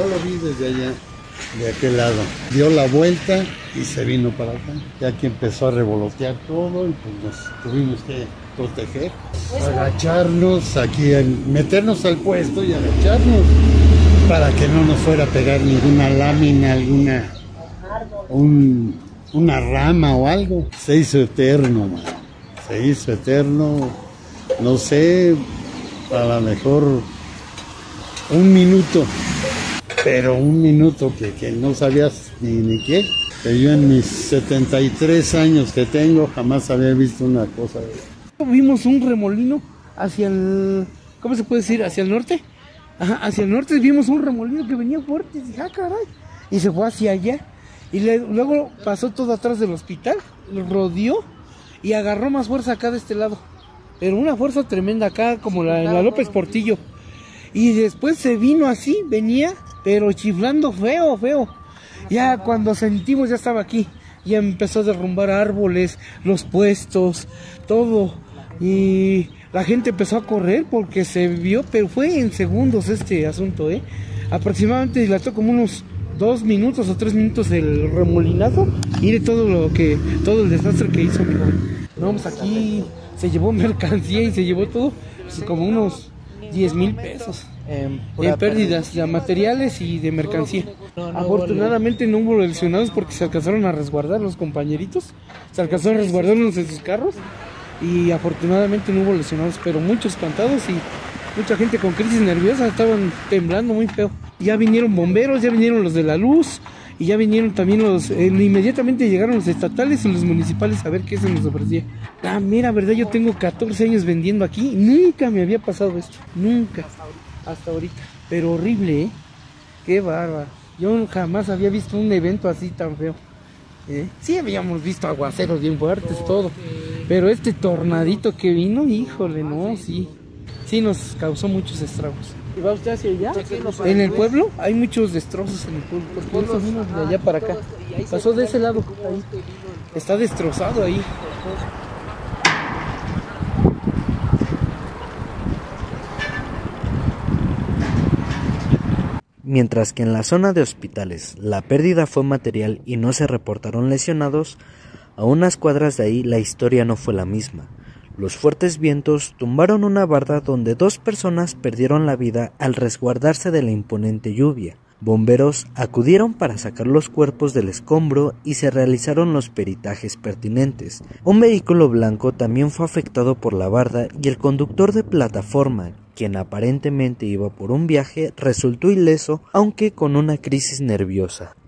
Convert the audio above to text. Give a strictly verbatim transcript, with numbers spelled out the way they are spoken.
yo lo vi desde allá, de aquel lado. Dio la vuelta y se vino para acá. Ya que empezó a revolotear todo y pues nos tuvimos que proteger. Agacharnos aquí, meternos al puesto y agacharnos para que no nos fuera a pegar ninguna lámina, alguna, un, una rama o algo. Se hizo eterno, man. Se hizo eterno, no sé, a lo mejor un minuto, pero un minuto que, que no sabías ni, ni qué. Que yo en mis setenta y tres años que tengo jamás había visto una cosa de eso. Vimos un remolino hacia el, ¿cómo se puede decir? Hacia el norte. Ajá, hacia el norte vimos un remolino que venía fuerte. Y dije, ah, caray. Y se fue hacia allá. Y le, luego pasó todo atrás del hospital, lo rodeó y agarró más fuerza acá de este lado. Pero una fuerza tremenda acá, como la, la López Portillo. Y después se vino así, venía, pero chiflando feo, feo. Ya cuando sentimos, ya estaba aquí. Ya empezó a derrumbar árboles, los puestos, todo. Y la gente empezó a correr porque se vio, pero fue en segundos este asunto, ¿eh? Aproximadamente dilató como unos dos minutos o tres minutos el remolinazo. Mire todo lo que, todo el desastre que hizo, mi joven. Vamos, aquí se llevó mercancía y se llevó todo, pues, como unos diez mil pesos. En, en pérdidas de materiales y de mercancía. No, no, afortunadamente no hubo lesionados porque se alcanzaron a resguardar los compañeritos, se alcanzaron a resguardarnos en sus carros y afortunadamente no hubo lesionados, pero muchos espantados y mucha gente con crisis nerviosa, estaban temblando muy feo. Ya vinieron bomberos, ya vinieron los de la luz y ya vinieron también los, eh, inmediatamente llegaron los estatales y los municipales a ver qué se nos ofrecía. Ah, mira, verdad, yo tengo catorce años vendiendo aquí, nunca me había pasado esto, nunca. Hasta ahorita, pero horrible, ¿eh? Qué bárbaro. Yo jamás había visto un evento así tan feo, ¿eh? Sí habíamos visto aguaceros bien fuertes, todo, pero este tornadito que vino, híjole, no, sí, sí nos causó muchos estragos. ¿Y va usted hacia allá? En el pueblo hay muchos destrozos en el pueblo, porque eso vino de allá para acá, pasó de ese lado, ahí. Está destrozado ahí. Mientras que en la zona de hospitales la pérdida fue material y no se reportaron lesionados, a unas cuadras de ahí la historia no fue la misma. Los fuertes vientos tumbaron una barda donde dos personas perdieron la vida al resguardarse de la imponente lluvia. Bomberos acudieron para sacar los cuerpos del escombro y se realizaron los peritajes pertinentes. Un vehículo blanco también fue afectado por la barda y el conductor de plataforma, quien aparentemente iba por un viaje, resultó ileso, aunque con una crisis nerviosa.